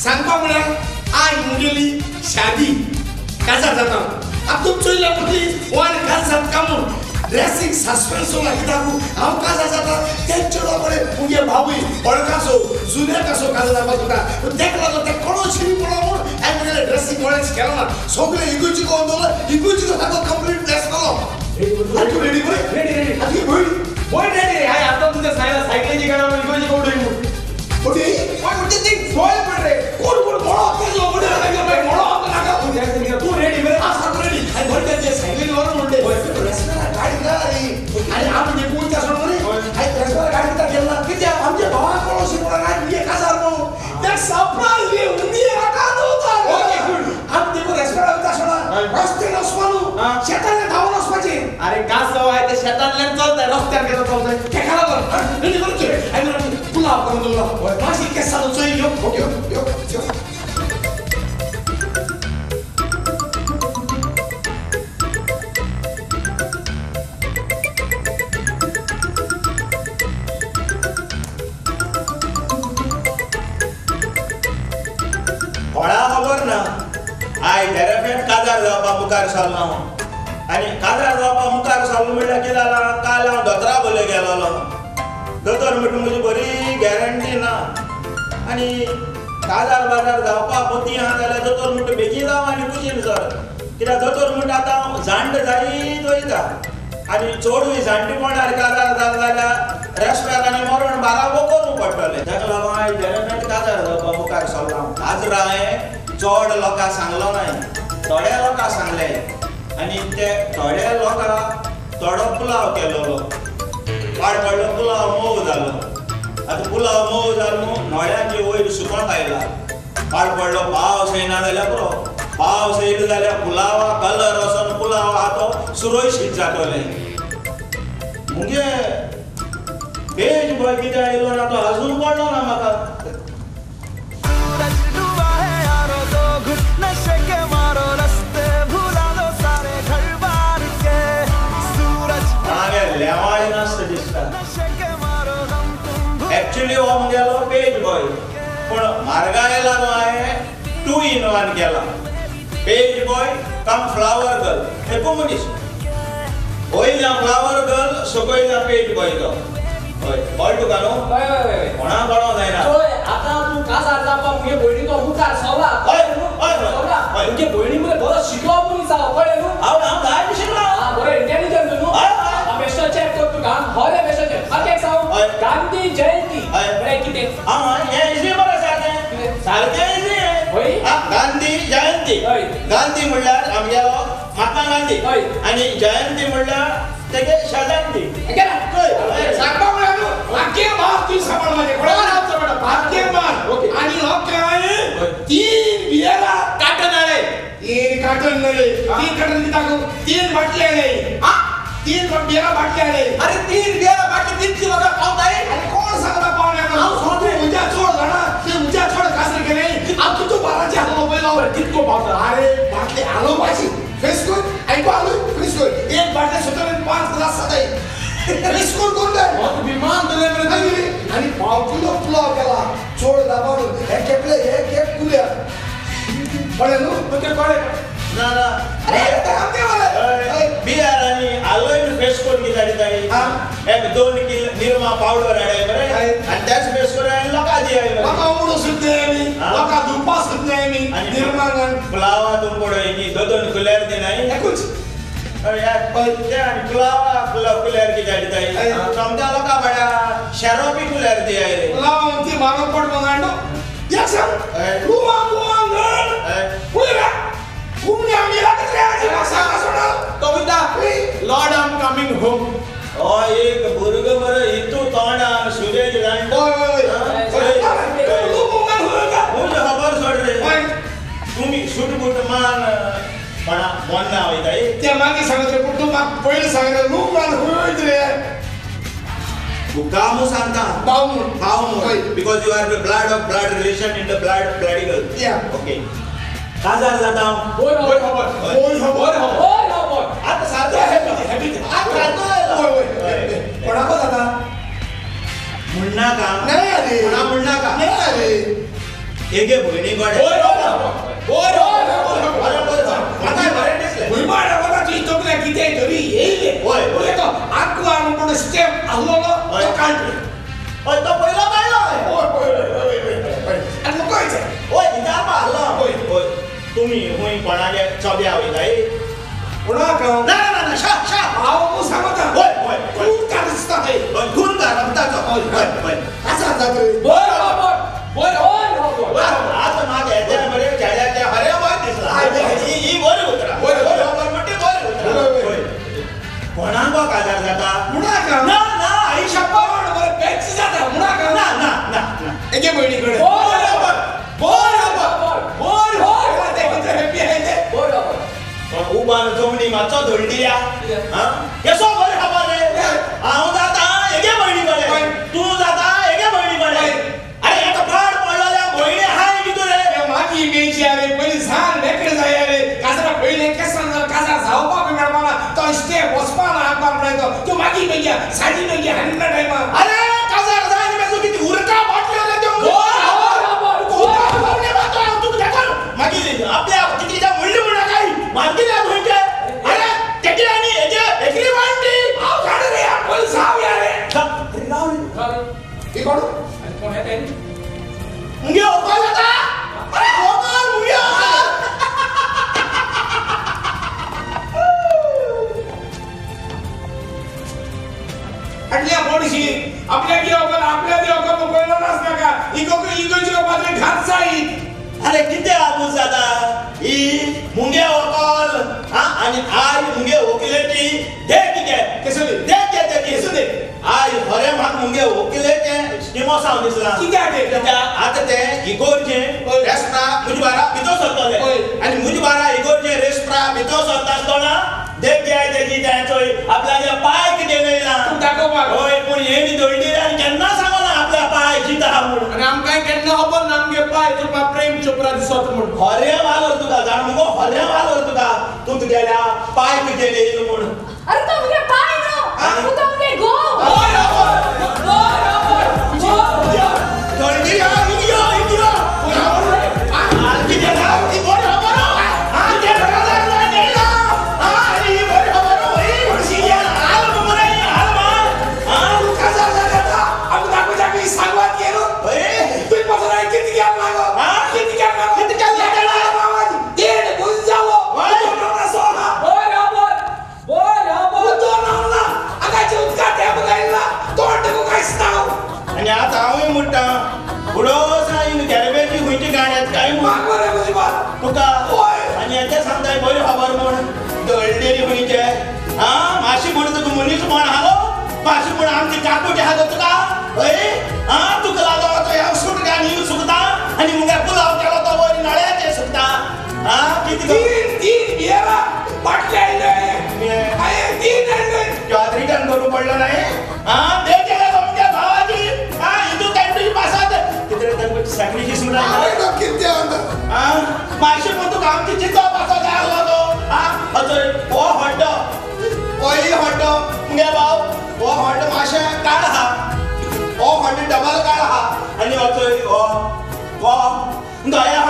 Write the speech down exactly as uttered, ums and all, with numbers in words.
सांगपा म्हळ्यार आय मुगेली शादी काजार जाता अब तुम चोयला पुलीस वन काजार कामून ड्रेसिंग सस्पेन्स होला किताबू हांव काजार जाता तेंचेडो बरे मुगे भावई बळकासो जुन्या कसो काजार जाता तुका देख लागो ते कोणो शिरी पडो आय मुगेले ड्रेसिंग मॉडेल्स केला ना सगळे इगुची को अंदोला इगुची को ताको कंप्लीट ड्रेस करो रेडी रेडी रेडी रेडी आधी बोल बोल रेडी हाय आता तुझ्या सायला सायकलची गाडी इगुची को उडू okay what what you think सोल पड रे कोड कोड मोडो ते जो मोडो लागे भाई मोडो लागा तू जास्त तू रेडी मेरे पास सब रेडी आई बोल के साइकिल वर मुंडे रस्ता गाडी गाडी आणि आपण जे कोणत्या सोडून रे आई रस्ता गाडी ता गेला किती आमचे भावा कोळशी मोडा गाडी ये काजार नो त्या सरप्राइज ये उंदी आका नव्हता ओके गुड आप देखो रस्ता होता सोडा रस्ते नसवानु शेताने धावून असपाचे अरे का सवाय ते शेताने चालतंय रस्त्यावर गेला चालतंय ते खरा बर रेडी करतो आई मला पुलाव करून दिला Masih kesal cuy, yuk, yuk, yuk, yuk. कोणा खबर ना आय डेरेफेट काजार जावपा मुखार सरलो आनी काजार जावपा मुखार सरलो म्हणल्यार कितें जालां काल हांव दोतोरा बोले गेलोलो दोतोर म्हणटा म्हजी बरी गॅरंटी ना आनी काजार बाजार जावपा पोती आहा जाल्यार दोतोर म्हणटा बेगीन जाव आनी कुशीन सर कित्याक दोतोर म्हणटा आतां जाण्ट जायत वयता आनी चडूय जाण्टेपणार काजार जाल जाल्यार रेस्पेक्ट आनी मरण बाराबो करूंक पडटलें ताका लागून हांवें डेरेफेट काजार जावपा मुखार सरलो हांव काजरां हांवें चड लोकांक सांगलो न्हय थोड्या लोकांक सांगलें आनी ते थोड्या लोकांक थोडो पुलाव केलोलो वाड पडलो पुलाव मोव जालो आतां पुलाव मोव जालो न्हू नोळ्यांची वयर सुकोंत आयला वाड पडलो पावस येना जाल्यार पुरो पावस येयलो जाल्यार पुलावा कलर वचोन पुलाव आहा तो सुरक्षीत जातोले मुगे बेज बॉय कितें आयलो ना तो अजून पडलो ना म्हाका लेवाळी नासता दिसता एक्चुअली हो मुगेलो पेज बॉय पण मार्गाये लागून हांवें टू इन वन केला page boy cum flower girl हे कॉम्बिनेशन वयल्या फ्लावर गर्ल सकयल्या पेज बॉय तो हय कळ्ळें तुका न्हू हय हय कोणा कळोंक जायना हय आतां तूं काजार जावपा मुगे भयणीचो मुखार सवला हय हय हय मुगे भयणी मुगे बरो शिकलो मनीस आहा कळ्ळें न्हू हांव हांव जाय शिकलो हां बरो इंटेलिजंट न्हू हय बेस्टो चेक कर तुका हय बेस्टो चेक आतां सांग गांधी जयंती बरे कितें हां हे इजी बरो सारकें सारकें इजी हय गांधी जयंती हय गांधी म्हणल्यार आमगेलो महात्मा गांधी हय आनी जयंती म्हणल्यार तेगे शेजांती केला सांगपा म्हणल्यार वाक्य मार तू सांभाळ माझे कोणा नावचो बेटा वाक्य मार ओके आणि हो काय तीन बियाला काटन आले तीन काटन नळे तीन काटन दिताको तीन बाटले आले हां तीन बियाला बाटले आले अरे तीन बियाला बाटले तीन किलो का पावताय अरे कोण सांगला पावण्याला हांव सोडले उजा छोड जाणा ते उजा छोड कासर केले आ तू तो बाराचे हात मोबाईल लाव कितको पावता अरे बाटले आलो पाशी फेस कर ऐकू आलो फेस कर एक बाटले स्वतः पाच ग्लास सदाई फेस कर कोण दे मग विमान दिले बरे आणि पाव किलो पुलाव केला छोड दाबावून हे केपले हे केप कुल्या पडे नु म्हणजे पडे ना ना अरे ते आमचे वाले बियार आणि आलोय फेस कोड की जाडी ताई एक दोन किलो निरमा पावडर आहे बरे आणि त्याच फेस कोड आणि लोका दी आहे लोका उडू सुद्धा मी लोका दुपा सुद्धा मी निरमा पुलावा तुम पडो इनी दो दोन कुलेर दे नाही एकूच अरे यार ते आणि पुलावा पुलाव कुलेर की जाडी ताई समजा लोका बडा शराबी कुलेर दे आहे रे पुलाव ती मारो पड बनांडो या सांग लुवा लुवा नड पुरा घूमने आम्ही लागत रे आज सांगा सोडा कविता lord I am coming home ओ एक बुर्ग बर इतू तोंडा सुरेज जाण ओय ओय तू मुंगन होगा मुझे खबर सोड रे तुम्ही शूट बुट मान पण बोलना होईताय त्या मागे सांगत रे पण तू माग पहिले सांगत मुंगन होईत रे तू कामो सांगता पाऊ पाऊ because you are the blood of blood relation in the blood ब्लडिकल या ओके काजार जाता होय होय खबर होय खबर होय खबर आता सारखं आहे हॅबिट आता राहतो होय होय कोणाको जाता मुन्ना का नाही अरे कोणा मुन्ना का नाही अरे एगे भयणी गोडे ओय ओय आता बरे दिसले भुईमाडा वराची तोकल्या किते घरी येईले ओय ओय तो आकू आन कोण स्टेप आलोलो तो काढले ओय तो पहिला काढला ओय ओय ओय आणि मग काय ओय इदा पाहला ओय ओय तुम्ही होई कोणागे चोब्या होईलाय कोणा का ना ना ना शा शा आओ मु सांगता ओय ओय खून काढता आहे ओय खून काढता तो ओय ओय ओय असा जातो बोल बोल बोल ओय बोल आता मागे त्या बरे जाड्याच्या हरे वाट दिसला ही ही वर उतरा ओय ओय मोठे वर उतरा ओय कोणागो काजार जाता मुडा का ना ना आई शपथ वर पेच जाता मुडा का ना ना ना एके बहिणीकडे बोल बोल बोल बोल बोल ते किती हॅपी आहे ते बोल बोल उबान जमणी माचो धोंडिया हां केसो बरे खबर रे हांव जाता एके बहिणीकडे तू जाता एके बहिणीकडे अरे एक पाड पडलेल्या बहिणी हाय कितू रे मागी मेची आले पहिले सांग नेकडे जाय आले काजरा पहिले केसन काजरा जावपा बिमर मला तो स्टे वसपाला आपार नाही तो मागी मेच्या साडी मेची हंड्रेड टाइम अरे काजरा जाय ने मेजो किती उरका बाटले देऊ मागी आपल्या कितीच्या मूल्य म्हणा काय मागी ना होईचे अरे किती आणि एजे एकली वांटी आव काढ रे आपण साव या रे राव हे कोण आणि कोण आहे ते मुंगे ओकाल आता अरे ओकाल मुंगे ओकाल अडल्या पोडशी आपल्या की ओकाल आपल्या दी ओकाल बोलला नस नका इको इकोची ओकाल घात जाई अरे किती आबूज दादा ही मुंगे ओकाल हां आणि आई मुंगे ओकिलेटी दे किती केसले दे किती केसले आई हरे माग मुंगे ओकिलेटे स्टीमो साउंड दिसला किती आहे त्या आता ते इगोरचे रेस्ट्रा मुजबारा बितो सरतले आणि मुजबारा इगोरचे रेस्ट्रा बितो सरता असताना देख काय त्याची त्याचोय आपल्याला पाय किती नेला तू दाखव बघ होय पण येणी दोंडी आणि त्यांना सांगा ना आपल्या पाय जिता म्हणून आणि आम काय केन्ना आपण नामगे पाय तुका प्रेम चोपरा दिसत म्हणून हरे वालर तुका जाण मगो हरे वालर तुका तू तुगेल्या पाय किती नेल म्हणून अरे तो मुझे पाय नो तू तो मुझे गो ओय ओय ओय दोंडी आ इडियो इडियो आलकी देला ती बोल हबरो हा ते राजा नेला हा ही बोल हबरो ही सिया आल ममराई आल मा हा तू कसा झाला आपण दाखव जागी सांगवात गेलो ओय तू पसरा किती घ्या लागो हा किती घ्या लागो किती घ्या लागो मामाजी देड गुज जावो ओय नवरा सोना बोल बोल बोल बोल तो नवरा आगाची उतका त्या बघायला तोंड को काय स्नाव आणि आता हांवूय म्हणटा बुडो साईन गॅरबेची हुंयची गाण्यात काय मागो रे मुजी बात तुका ओय आणि याच्या सांगताय बरी खबर म्हण दळडेरी हुंयचे हा माशी म्हण तुका मनीस म्हण हालो माशी म्हण आमची काकूची हालो तुका होय हा तुका लागो तो ह्या सूट गाणी सुकता आणि मुगे पुलाव केलो तो वरी नळ्याचे सुकता हा किती गो- तीन तीन बियारा बाटले आले आहे तीन आले रिटर्न करू पडलं नाही हा दे केलं तुमच्या भावाची हा हिंदू कॅन्ट्री पासात किती रे सॅक्रिफाइस म्हणा अरे तो किती आंदा हा माशी म्हणतो आमची चिंता पासा जायला तो हा अजून ओ हॉट ओई हॉट मुगे भाव ओ हॉट माशे काढ हा ओ हॉट डबल काढ हा आणि अजून ओ ओ दया